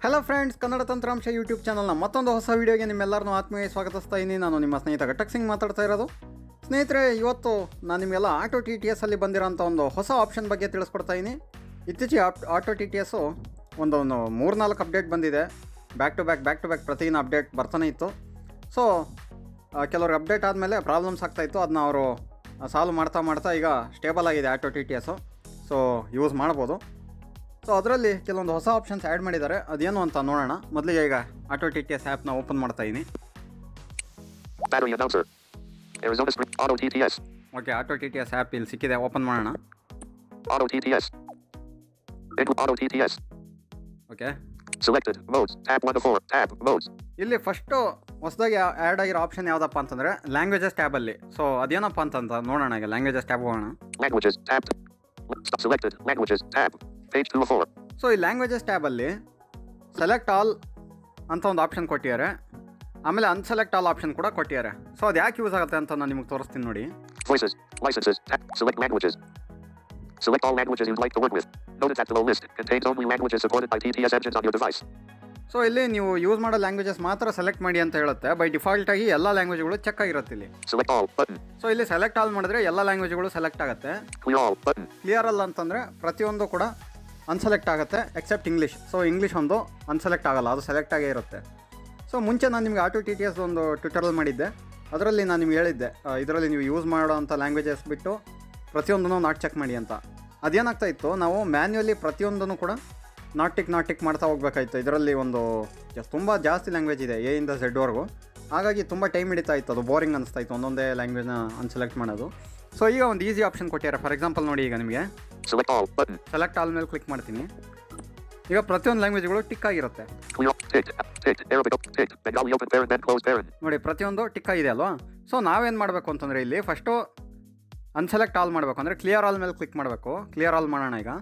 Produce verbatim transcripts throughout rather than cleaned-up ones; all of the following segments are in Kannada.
ಹಲೋ ಫ್ರೆಂಡ್ಸ್, ಕನ್ನಡ ತಂತ್ರಾಂಶ ಯೂಟ್ಯೂಬ್ ಚಾನಲ್ನ ಮತ್ತೊಂದು ಹೊಸ ವೀಡಿಯೋಗೆ ನಿಮ್ಮೆಲ್ಲರನ್ನೂ ಆತ್ಮೀಯ ಸ್ವಾಗತಿಸ್ತಾ ಇದ್ದೀನಿ. ನಾನು ನಿಮ್ಮ ಸ್ನೇಹಿತ ಘಟಕ್ ಸಿಂಗ್ ಮಾತಾಡ್ತಾ ಇರೋದು. ಸ್ನೇಹಿತರೆ, ಇವತ್ತು ನಾನು ನಿಮಗೆಲ್ಲ ಆಟೋ ಟಿ ಟಿ ಎಸ್ಸಲ್ಲಿ ಬಂದಿರೋಂಥ ಒಂದು ಹೊಸ ಆಪ್ಷನ್ ಬಗ್ಗೆ ತಿಳಿಸ್ಕೊಡ್ತಾ ಇದ್ದೀನಿ. ಇತ್ತೀಚೆಗೆ ಆಟೋ ಟಿ ಟಿ ಎಸ್ಸು ಒಂದೊಂದು ಮೂರು ನಾಲ್ಕು ಅಪ್ಡೇಟ್ ಬಂದಿದೆ. Back to back back to back ಪ್ರತಿದಿನ ಅಪ್ಡೇಟ್ ಬರ್ತಾನೆ ಇತ್ತು. ಸೊ ಕೆಲವ್ರಿಗೆ ಅಪ್ಡೇಟ್ ಆದಮೇಲೆ ಪ್ರಾಬ್ಲಮ್ಸ್ ಆಗ್ತಾಯಿತ್ತು. ಅದನ್ನ ಅವರು ಸಾಲ್ವ್ ಮಾಡ್ತಾ ಮಾಡ್ತಾ ಈಗ ಸ್ಟೇಬಲ್ ಆಗಿದೆ auto T T S. So use ಮಾಡ್ಬೋದು. ಸೊ ಅದರಲ್ಲಿ ಕೆಲವೊಂದು ಹೊಸ ಆಪ್ಷನ್ಸ್ ಆ್ಯಡ್ ಮಾಡಿದ್ದಾರೆ. ಅದೇನು ಅಂತ ನೋಡೋಣ. ಮೊದಲಿಗೆ ಈಗ ಆಟೋ ಟಿ ಟಿ ಎಸ್ ಆ್ಯಪ್ನ ಓಪನ್ ಮಾಡ್ತಾ ಇದ್ದೀನಿ. Okay, auto T T S app ಇಲ್ಲಿ ಸಿಕ್ಕಿದೆ. ಓಪನ್ ಮಾಡೋಣ. Auto T T S. Auto T T S. Okay, Selected modes. Tab one of four. Tab modes. ಇಲ್ಲಿ ಫಸ್ಟು ಹೊಸದಾಗಿ ಆ್ಯಡ್ ಆಗಿರೋ ಆಪ್ಷನ್ ಯಾವುದಪ್ಪ ಅಂತಂದರೆ ಲ್ಯಾಂಗ್ವೇಜಸ್ ಟ್ಯಾಬಲ್ಲಿ. ಸೊ ಅದೇನಪ್ಪ ಅಂತಂತ ನೋಡೋಣ. ಈಗ ಲ್ಯಾಂಗ್ವೇಜಸ್ ಟ್ಯಾಬ್ ಹೋಗೋಣ. Languages. Tab. Selected languages. Tab. Page two of four. So ಈ ಲ್ಯಾಂಗ್ವೇಜಸ್ ಟ್ಯಾಬಲ್ಲಿ ಸೆಲೆಕ್ಟ್ ಆಲ್ ಅಂತ ಒಂದು ಆಪ್ಷನ್ ಕೊಟ್ಟಿದ್ದಾರೆ. ಆಮೇಲೆ ಅನ್ಸೆಲೆಕ್ಟ್ ಆಲ್ ಆಪ್ಷನ್ ಕೂಡ ಕೊಟ್ಟಿದ್ದಾರೆ. ಸೊ ಅದು ಯಾಕೆ ಯೂಸ್ ಆಗುತ್ತೆ ಅಂತ ನಾನು ನಿಮಗೆ ತೋರಿಸ್ತೀನಿ ನೋಡಿ. Voices. Licenses. Tab. Select languages. Select all languages you'd like to work with. Notice that the below list contains only languages supported by T T S engines on your device. So ಇಲ್ಲಿ ನೀವು ಯೂಸ್ ಮಾಡೋ ಲ್ಯಾಂಗ್ವೇಜಸ್ ಮಾತ್ರ ಸೆಲೆಕ್ಟ್ ಮಾಡಿ ಅಂತ ಹೇಳುತ್ತೆ. ಬೈ ಡಿಫಾಲ್ಟ್ ಆಗಿ ಎಲ್ಲ ಲ್ಯಾಂಗ್ವೇಜ್ಗಳು ಚೆಕ್ ಆಗಿರುತ್ತೆ ಇಲ್ಲಿ. Select all button. ಸೊ ಇಲ್ಲಿ ಸೆಲೆಕ್ಟ್ ಆಲ್ ಮಾಡಿದ್ರೆ ಎಲ್ಲ ಲ್ಯಾಂಗ್ವೇಜ್ಗಳು ಸೆಲೆಕ್ಟ್ ಆಗುತ್ತೆ. Clear all button. Clear all ಅಂತಂದರೆ ಪ್ರತಿಯೊಂದು ಕೂಡ ಅನ್ಸೆಲೆಕ್ಟ್ ಆಗುತ್ತೆ ಎಕ್ಸೆಪ್ಟ್ ಇಂಗ್ಲೀಷ್. ಸೊ ಇಂಗ್ಲೀಷ್ ಒಂದು ಅನ್ಸೆಲೆಕ್ಟ್ ಆಗಲ್ಲ, ಅದು ಸೆಲೆಕ್ಟ್ ಆಗೇ ಇರುತ್ತೆ. ಸೊ ಮುಂಚೆ ನಾನು ನಿಮಗೆ ಆಟೋ ಟಿ ಟಿ ಎಸ್ ಒಂದು ಟ್ಯೂಟೋರಿಯಲ್ ಮಾಡಿದ್ದೆ. ಅದರಲ್ಲಿ ನಾನು ನಿಮ್ಗೆ ಹೇಳಿದ್ದೆ ಇದರಲ್ಲಿ ನೀವು ಯೂಸ್ ಮಾಡೋ ಅಂಥ ಲ್ಯಾಂಗ್ವೇಜಸ್ ಬಿಟ್ಟು ಪ್ರತಿಯೊಂದನ್ನು ನಾಟ್ ಚೆಕ್ ಮಾಡಿ ಅಂತ. ಅದೇನಾಗ್ತಾ ಇತ್ತು, ನಾವು ಮ್ಯಾನ್ಯುವಲಿ ಪ್ರತಿಯೊಂದನ್ನು ಕೂಡ ನಾಟ್ ಟಿಕ್ ನಾಟ್ ಟಿಕ್ ಮಾಡ್ತಾ ಹೋಗ್ಬೇಕಾಯ್ತು. ಇದರಲ್ಲಿ ಒಂದು ತುಂಬ ಜಾಸ್ತಿ ಲ್ಯಾಂಗ್ವೇಜ್ ಇದೆ, ಎ ಇಂದ ಝೆಡ್ವರೆಗೂ. ಹಾಗಾಗಿ ತುಂಬ ಟೈಮ್ ಹಿಡಿತಾ ಇತ್ತು, ಅದು ಬೋರಿಂಗ್ ಅನಿಸ್ತಾ ಇತ್ತು ಒಂದೊಂದೇ ಲ್ಯಾಂಗ್ವೇಜ್ನ ಅನ್ಸೆಲೆಕ್ಟ್ ಮಾಡೋದು. ಸೊ ಈಗ ಒಂದು ಈಸಿ ಆಪ್ಷನ್ ಕೊಟ್ಟಿದ್ದಾರೆ. ಫಾರ್ ಎಕ್ಸಾಂಪಲ್ ನೋಡಿ, ಈಗ ನಿಮಗೆ Select all button. Select all ಮೇಲೆ ಕ್ಲಿಕ್ ಮಾಡ್ತೀನಿ. ಈಗ ಪ್ರತಿಯೊಂದು ಲ್ಯಾಂಗ್ವೇಜ್ಗಳು ಟಿಕ್ ಆಗಿರುತ್ತೆ ನೋಡಿ. ಪ್ರತಿಯೊಂದು ಟಿಕ್ ಆಗಿದೆ ಅಲ್ವಾ. ಸೊ ನಾವೇನು ಮಾಡಬೇಕು ಅಂತಂದರೆ ಇಲ್ಲಿ ಫಸ್ಟು ಅನ್ಸೆಲೆಕ್ಟ್ ಆಲ್ ಮಾಡಬೇಕು ಅಂದರೆ ಕ್ಲಿಯರ್ ಆಲ್ ಮೇಲೆ ಕ್ಲಿಕ್ ಮಾಡಬೇಕು. ಕ್ಲಿಯರ್ ಆಲ್ ಮಾಡೋಣ. ಈಗ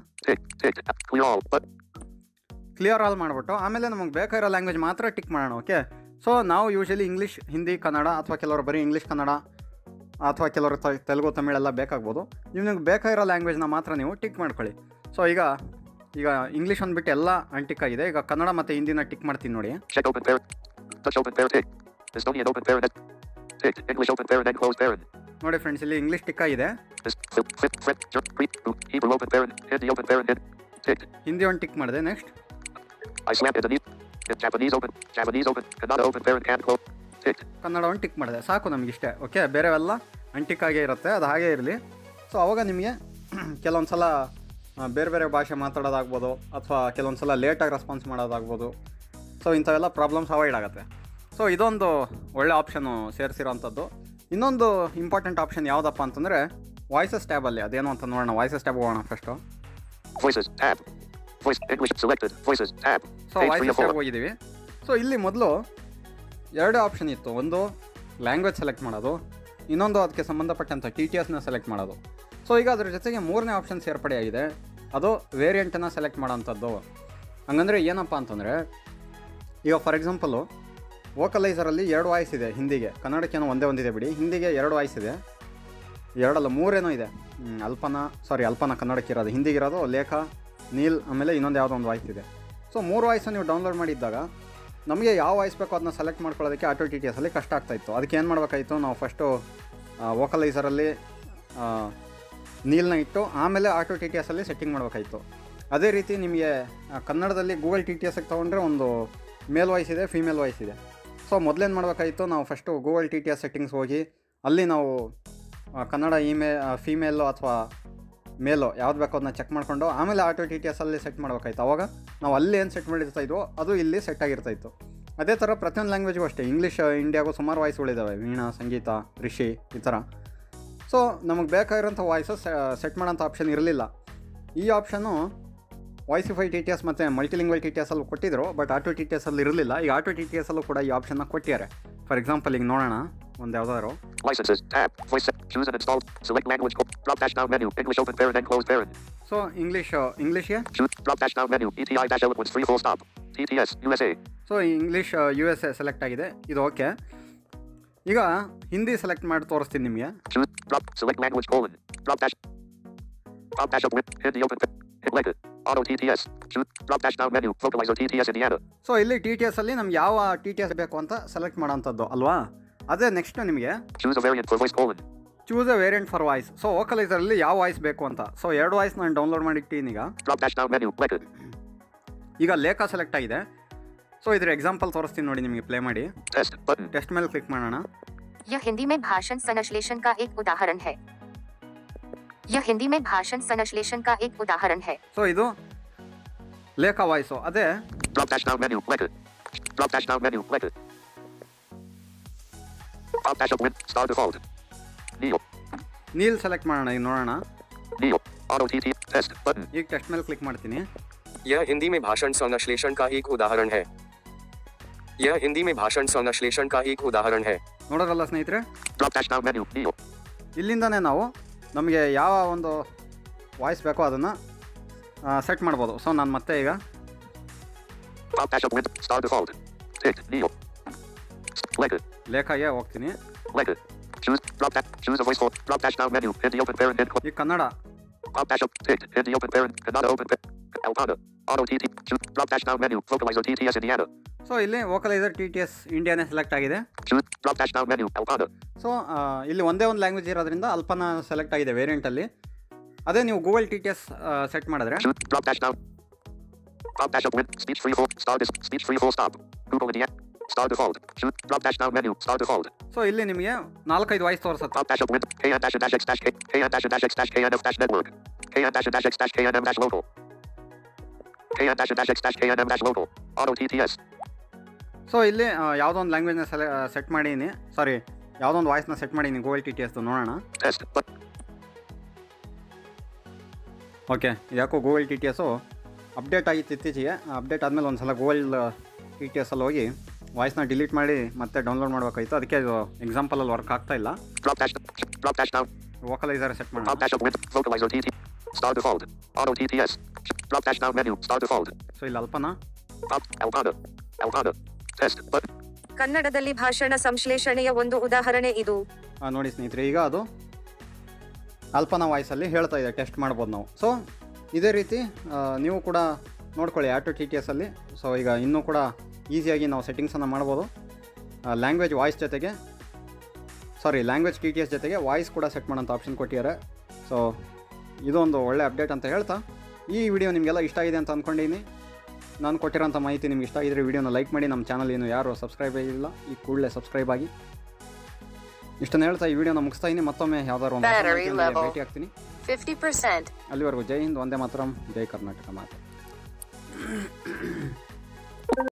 ಕ್ಲಿಯರ್ ಆಲ್ ಮಾಡಿಬಿಟ್ಟು ಆಮೇಲೆ ನಮಗೆ ಬೇಕಾಗಿರೋ ಲ್ಯಾಂಗ್ವೇಜ್ ಮಾತ್ರ ಟಿಕ್ ಮಾಡೋಣ. ಓಕೆ, ಸೊ ನಾವು ಯೂಶಲಿ ಇಂಗ್ಲೀಷ್, ಹಿಂದಿ, ಕನ್ನಡ, ಅಥವಾ ಕೆಲವರು ಬರೀ ಇಂಗ್ಲೀಷ್ ಕನ್ನಡ, ಅಥವಾ ಕೆಲವರು ತೆಲುಗು ತಮಿಳೆಲ್ಲ ಬೇಕಾಗ್ಬೋದು. ನಿಮಗೆ ಬೇಕಾಗಿರೋ ಲ್ಯಾಂಗ್ವೇಜ್ನ ಮಾತ್ರ ನೀವು ಟಿಕ್ ಮಾಡ್ಕೊಳ್ಳಿ. ಸೊ ಈಗ ಈಗ ಇಂಗ್ಲೀಷ್ ಅಂದ್ಬಿಟ್ಟು ಎಲ್ಲ ಅನ್ಟಿಕ್ ಆಗಿದೆ. ಈಗ ಕನ್ನಡ ಮತ್ತು ಹಿಂದಿನ ಟಿಕ್ ಮಾಡ್ತೀನಿ ನೋಡಿ. ನೋಡಿ ಫ್ರೆಂಡ್ಸ್, ಇಲ್ಲಿ ಇಂಗ್ಲೀಷ್ ಟಿಕ್ ಆಗಿದೆ. ಹಿಂದಿ ಒಂದು ಟಿಕ್ ಮಾಡಿದೆ. ನೆಕ್ಸ್ಟ್ ಕನ್ನಡ ಒಂದು ಟಿಕ್ ಮಾಡಿದೆ. ಸಾಕು ನಮಗಿಷ್ಟೇ. ಓಕೆ, ಬೇರೆವೆಲ್ಲ ಅಂಟಿಕ್ ಆಗೇ ಇರುತ್ತೆ, ಅದು ಹಾಗೇ ಇರಲಿ. ಸೊ ಅವಾಗ ನಿಮಗೆ ಕೆಲವೊಂದು ಸಲ ಬೇರೆ ಬೇರೆ ಭಾಷೆ ಮಾತಾಡೋದಾಗ್ಬೋದು, ಅಥವಾ ಕೆಲವೊಂದು ಸಲ ಲೇಟಾಗಿ ರೆಸ್ಪಾನ್ಸ್ ಮಾಡೋದಾಗ್ಬೋದು. ಸೊ ಇಂಥವೆಲ್ಲ ಪ್ರಾಬ್ಲಮ್ಸ್ ಅವಾಯ್ಡ್ ಆಗುತ್ತೆ. ಸೊ ಇದೊಂದು ಒಳ್ಳೆ ಆಪ್ಷನು ಸೇರಿಸಿರೋವಂಥದ್ದು. ಇನ್ನೊಂದು ಇಂಪಾರ್ಟೆಂಟ್ ಆಪ್ಷನ್ ಯಾವುದಪ್ಪ ಅಂತಂದರೆ ವಾಯ್ಸಸ್ ಟ್ಯಾಬಲ್ಲಿ. ಅದೇನು ಅಂತ ನೋಡೋಣ. ವಾಯ್ಸಸ್ ಟ್ಯಾಬ್ ಹೋಗೋಣ first. Voices tab. Voice English selected. Voices tab. So voices tab ಹೋಗಿದ್ದೀವಿ. ಸೊ ಇಲ್ಲಿ ಮೊದಲು ಎರಡು ಆಪ್ಷನ್ ಇತ್ತು. ಒಂದು ಲ್ಯಾಂಗ್ವೇಜ್ ಸೆಲೆಕ್ಟ್ ಮಾಡೋದು, ಇನ್ನೊಂದು ಅದಕ್ಕೆ ಸಂಬಂಧಪಟ್ಟಂಥ ಟಿ ಟಿ ಎಸ್ನ ಸೆಲೆಕ್ಟ್ ಮಾಡೋದು. ಸೊ ಈಗ ಅದ್ರ ಜೊತೆಗೆ ಮೂರನೇ ಆಪ್ಷನ್ ಸೇರ್ಪಡೆಯಾಗಿದೆ, ಅದು ವೇರಿಯಂಟನ್ನು ಸೆಲೆಕ್ಟ್ ಮಾಡೋಂಥದ್ದು. ಹಂಗಂದರೆ ಏನಪ್ಪ ಅಂತಂದರೆ, ಈಗ ಫಾರ್ ಎಕ್ಸಾಂಪಲು ವೋಕಲೈಸರಲ್ಲಿ ಎರಡು ವಾಯ್ಸ್ ಇದೆ. ಹಿಂದಿಗೆ, ಕನ್ನಡಕ್ಕೇನೋ ಒಂದೇ ಒಂದಿದೆ ಬಿಡಿ. ಹಿಂದಿಗೆ ಎರಡು ವಾಯ್ಸ್ ಇದೆ, ಎರಡಲ್ಲ ಮೂರೇನೋ ಇದೆ. ಅಲ್ಪನ ಸಾರಿ ಅಲ್ಪನ ಕನ್ನಡಕ್ಕೆ ಇರೋದು, ಹಿಂದಿಗಿರೋದು ಲೇಖ, ನೀಲ್, ಆಮೇಲೆ ಇನ್ನೊಂದು ಯಾವುದೋ ಒಂದು ವಾಯ್ಸ್ ಇದೆ. ಸೊ ಮೂರು ವಾಯ್ಸನ್ನು ನೀವು ಡೌನ್ಲೋಡ್ ಮಾಡಿದ್ದಾಗ ನಮಗೆ ಯಾವ ವಾಯ್ಸ್ ಬೇಕೋ ಅದನ್ನ ಸೆಲೆಕ್ಟ್ ಮಾಡ್ಕೊಳ್ಳೋದಕ್ಕೆ ಆಟೋ ಟಿ ಟಿ ಎಸ್ಸಲ್ಲಿ ಕಷ್ಟ ಆಗ್ತಾಯಿತ್ತು. ಅದಕ್ಕೆ ಏನು ಮಾಡಬೇಕಾಯಿತು, ನಾವು ಫಸ್ಟು ವೋಕಲೈಸರಲ್ಲಿ ನೀಲ್ನ ಇಟ್ಟು ಆಮೇಲೆ ಆಟೋ ಟಿ ಟಿ ಎಸ್ಸಲ್ಲಿ ಸೆಟ್ಟಿಂಗ್ ಮಾಡಬೇಕಾಯಿತು. ಅದೇ ರೀತಿ ನಿಮಗೆ ಕನ್ನಡದಲ್ಲಿ ಗೂಗಲ್ ಟಿ ಟಿ ಎಸ್ಗೆ ತೊಗೊಂಡ್ರೆ ಒಂದು ಮೇಲ್ ವಾಯ್ಸ್ ಇದೆ, ಫೀಮೇಲ್ ವಾಯ್ಸ್ ಇದೆ. ಸೊ ಮೊದಲೇನು ಮಾಡಬೇಕಾಯಿತು, ನಾವು first Google T T S settings ಹೋಗಿ ಅಲ್ಲಿ ನಾವು ಕನ್ನಡ ಇಮೇ ಫೀಮೇಲು ಅಥವಾ ಮೇಲೋ ಯಾವ್ದು ಬೇಕೋ ಅದನ್ನ ಚೆಕ್ ಮಾಡಿಕೊಂಡು ಆಮೇಲೆ ಆಟೋ ಟಿ ಟಿ ಎಸ್ಸಲ್ಲಿ ಸೆಟ್ ಮಾಡಬೇಕಾಯ್ತು. ಅವಾಗ ನಾವು ಅಲ್ಲಿ ಏನು ಸೆಟ್ ಮಾಡಿರ್ತಾಯಿದ್ವೋ ಅದು ಇಲ್ಲಿ ಸೆಟ್ ಆಗಿರ್ತಾಯಿತ್ತು. ಅದೇ ಥರ ಪ್ರತಿಯೊಂದು ಲ್ಯಾಂಗ್ವೇಜ್ಗೂ ಅಷ್ಟೇ. ಇಂಗ್ಲೀಷ್ ಇಂಡಿಯಾಗೂ ಸುಮಾರು ವಾಯ್ಸ್ಗಳಿದ್ದಾವೆ, ವೀಣಾ, ಸಂಗೀತ, ರಿಷಿ, ಈ ಥರ. ಸೊ ನಮಗೆ ಬೇಕಾಗಿರೋಂಥ ವಾಯ್ಸಸ್ ಸೆಟ್ ಮಾಡೋಂಥ ಆಪ್ಷನ್ ಇರಲಿಲ್ಲ. ಈ ಆಪ್ಷನ್ನು ವಾಯ್ಸಿಫೈ ಟಿ ಟಿ ಎಸ್ ಮತ್ತು ಮಲ್ಟಿಲಿಂಗ್ವಲ್ ಟಿ ಟಿ ಎಸ್ಸಲ್ಲೂ ಕೊಟ್ಟಿದ್ರು, ಬಟ್ ಆಟೋ ಟಿ ಟಿ ಎಸ್ಸಲ್ಲಿ ಇರಲಿಲ್ಲ. ಈಗ ಆಟೋ ಟಿ ಟಿ ಎಸ್ಸಲ್ಲೂ ಕೂಡ ಈ ಆಪ್ಷನ್ನ ಕೊಟ್ಟಿದ್ದಾರೆ. ಫಾರ್ ಎಕ್ಸಾಂಪಲ್ ಈಗ ನೋಡೋಣ ಒಂದು ಯಾವುದಾದ್ರು. Licenses tab. Voice choose and install. Select language. Drop dash down menu. English open parent and close parent. So English ಇಂಗ್ಲೀಷ್ಗೆ Choose drop dash down menu. E T I dash eloquence free full stop. T T S U S A. So English U S A select ಆಗಿದೆ. ಇದು ಓಕೆ. ಈಗ ಹಿಂದಿ ಸೆಲೆಕ್ಟ್ ಮಾಡಿ ತೋರಿಸ್ತೀನಿ ನಿಮಗೆ. Choose drop select language colon. Drop dash. Drop dash open. Hindi open. Hit like it. Auto T T S. Choose drop dash down menu. Vocalizer T T S Indiana. So ಇಲ್ಲಿ ಟಿ ಟಿ ಎಸ್ ಅಲ್ಲಿ ನಮ್ಗೆ ಯಾವ ಟಿ ಟಿ ಎಸ್ ಬೇಕು ಅಂತ ಸೆಲೆಕ್ಟ್ ಮಾಡೋಂಥದ್ದು ಅಲ್ವಾ. ಅದೇ ನೆಕ್ಸ್ಟ್ ನಿಮಗೆ Choose a variant for voice colon. Choose a variant for voice. So ವೋಕಲೈಸರಲ್ಲಿ ಯಾವ ವಾಯ್ಸ್ ಬೇಕು ಅಂತ. ಸೊ ಎರಡು ವಾಯ್ಸ್ ನಾನು ಡೌನ್ಲೋಡ್ ಮಾಡಿಟ್ಟಿನಿ. ಈಗ Drop dash down menu. Record. ಈಗ ಲೇಖ ಸೆಲೆಕ್ಟ್ ಆಗಿದೆ. ಸೊ ಇದ್ರ ಎಕ್ಸಾಂಪಲ್ ತೋರಿಸ್ತೀನಿ ನೋಡಿ ನಿಮಗೆ, ಪ್ಲೇ ಮಾಡಿ. Test button. ಟೆಸ್ಟ್ ಮೇಲೆ ಕ್ಲಿಕ್ ಮಾಡೋಣ. यह हिंदी में भाषण संश्लेषण का एक उदाहरण है. यह हिंदी में भाषण संश्लेषण का एक उदाहरण है. ಸೊ ಇದು ಲೇಖ ವಾಯ್ಸು. ಅದೇ Drop dash down menu. Record. Drop dash down menu. Record. Drop dash up with star default. Neo. Neel select ಮಾಡೋಣ. ಈಗ ನೋಡೋಣ. Neo. Auto T T. Test button. ಈಗ ಟೆಸ್ಟ್ ಮೇಲೆ ಕ್ಲಿಕ್ ಮಾಡ್ತೀನಿ. यह हिंदी में भाषण संश्लेषण का एक उदाहरण है. यह हिंदी में भाषण संश्लेषण का एक उदाहरण है. ನೋಡೋರಲ್ಲ ಸ್ನೇಹಿತರೆ, Drop dash down menu. Neo. ಇಲ್ಲಿಂದನೇ ನಾವು ನಮಗೆ ಯಾವ ಒಂದು ವಾಯ್ಸ್ ಬೇಕೋ ಅದನ್ನು ಸೆಟ್ ಮಾಡ್ಬೋದು. ಸೊ ನಾನು ಮತ್ತೆ ಈಗ Drop dash up with star default. Ticked. Neo. Record. ಲೇಖಗೆ ಹೋಗ್ತೀನಿ. Record. Choose drop dash. Choose a voice for drop dash down menu. Hindi open parent. Hit. ಈಗ Kannada. Drop dash up. Ticked. Hindi open parent. Kannada open parent. Alpana. Auto T T. Choose drop dash down menu. Vocalizer T T S Indiana. So ಇಲ್ಲಿ ವೋಕಲೈಸರ್ ಟಿ ಟಿ ಎಸ್ ಇಂಡಿಯಾನೇ ಸೆಲೆಕ್ಟ್ ಆಗಿದೆ. Choose drop dash down menu. Alpana. So ಇಲ್ಲಿ ಒಂದೇ ಒಂದು ಲ್ಯಾಂಗ್ವೇಜ್ ಇರೋದ್ರಿಂದ ಅಲ್ಪನ ಸೆಲೆಕ್ಟ್ ಆಗಿದೆ ವೇರಿಯಂಟಲ್ಲಿ. ಅದೇ ನೀವು Google T T S set ಮಾಡಿದ್ರೆ Choose drop dash down. Drop dash up with speech free full star dis speech free full stop. Google India. Star default. Choose drop dash down menu. Star default. So ಇಲ್ಲಿ ನಿಮಗೆ ನಾಲ್ಕೈದು ವಾಯ್ಸ್ ತೋರಿಸುತ್ತೆ. Drop dash up with K N dash dash X dash K K N dash dash X dash K N F dash network. K N dash dash X dash K N M dash local. K N dash dash X dash K N M dash local. Auto T T S. So ಇಲ್ಲಿ ಯಾವುದೋ ಒಂದು ಲ್ಯಾಂಗ್ವೇಜ್ನ ಸೆಲೆ ಸೆಟ್ ಮಾಡೀನಿ. ಸಾರಿ, ಯಾವುದೋ ಒಂದು ವಾಯ್ಸ್ನ ಸೆಟ್ ಮಾಡೀನಿ ಗೂಗಲ್ ಟಿ ಟಿ ಎಸ್ದು. ನೋಡೋಣ. Test. But ಓಕೆ, ಯಾಕೋ Google T T S update ಆಗಿತ್ತು ಇತ್ತೀಚೆಗೆ. ಅಪ್ಡೇಟ್ ಆದಮೇಲೆ ಒಂದು ಸಲ ಗೂಗಲ್ ಟಿ ಟಿ ಎಸ್ಸಲ್ಲಿ ಹೋಗಿ ವಾಯ್ಸ್ನ ಡಿಲೀಟ್ ಮಾಡಿ ಮತ್ತೆ ಡೌನ್ಲೋಡ್ ಮಾಡಬೇಕಾಯ್ತು. ಅದಕ್ಕೆ ಇದು ಎಕ್ಸಾಂಪಲಲ್ಲಿ ವರ್ಕ್ ಆಗ್ತಾ ಇಲ್ಲ. drop dash drop dash down. Vocalizer set ಮಾಡೋಣ. Drop dash up with vocalizer T T. Star default. Auto T T S. Drop dash down menu. Star default. So ಇಲ್ಲಿ Alpana. Drop Alpana. Alpana. Test. But ಕನ್ನಡದಲ್ಲಿ ಭಾಷಣ ಸಂಶ್ಲೇಷಣೆಯ ಒಂದು ಉದಾಹರಣೆ ಇದು. ನೋಡಿ ಸ್ನೇಹಿತರೆ, ಈಗ ಅದು ಅಲ್ಪನ ವಾಯ್ಸಲ್ಲಿ ಹೇಳ್ತಾ ಇದೆ. ಟೆಸ್ಟ್ ಮಾಡ್ಬೋದು ನಾವು. ಸೊ ಇದೇ ರೀತಿ ನೀವು ಕೂಡ ನೋಡ್ಕೊಳ್ಳಿ ಆಟೋ ಟಿ ಟಿ ಎಸ್ಸಲ್ಲಿ. ಸೊ ಈಗ ಇನ್ನೂ ಕೂಡ ಈಸಿಯಾಗಿ ನಾವು ಸೆಟ್ಟಿಂಗ್ಸನ್ನು ಮಾಡ್ಬೋದು. ಲ್ಯಾಂಗ್ವೇಜ್ ವಾಯ್ಸ್ ಜೊತೆಗೆ sorry language T T S ಜೊತೆಗೆ ವಾಯ್ಸ್ ಕೂಡ ಸೆಟ್ ಮಾಡೋಂಥ ಆಪ್ಷನ್ ಕೊಟ್ಟಿದ್ದಾರೆ. ಸೊ ಇದೊಂದು ಒಳ್ಳೆ ಅಪ್ಡೇಟ್ ಅಂತ ಹೇಳ್ತಾ, ಈ ವಿಡಿಯೋ ನಿಮಗೆಲ್ಲ ಇಷ್ಟ ಆಗಿದೆ ಅಂತ ಅಂದ್ಕೊಂಡಿದ್ದೀನಿ. ನಾನು ಕೊಟ್ಟಿರೋಂಥ ಮಾಹಿತಿ ನಿಮ್ಗೆ ಇಷ್ಟ ಆಗಿದ್ರೆ ವಿಡಿಯೋನ ಲೈಕ್ ಮಾಡಿ. ನಮ್ಮ ಚಾನಲ್ ಏನು ಯಾರು ಸಬ್ಸ್ಕ್ರೈಬ್ ಆಗಿಲ್ಲ, ಈ ಕೂಡಲೇ ಸಬ್ಸ್ಕ್ರೈಬ್ ಆಗಿ. ಇಷ್ಟನ್ನು ಹೇಳ್ತಾ ಈ ವಿಡಿಯೋನ ಮುಗಿಸ್ತಾ ಇದ್ದೀನಿ. ಮತ್ತೊಮ್ಮೆ ಯಾವ್ದಾದ್ರು ಒಂದು ಭೇಟಿ ಆಗ್ತೀನಿ. ಫಿಫ್ಟಿ ಪರ್ಸೆಂಟ್ ಅಲ್ಲಿವರೆಗೂ ಜೈ ಹಿಂದ್, ವಂದೇ ಮಾತರಂ, ಜೈ ಕರ್ನಾಟಕ ಮಾತೆ.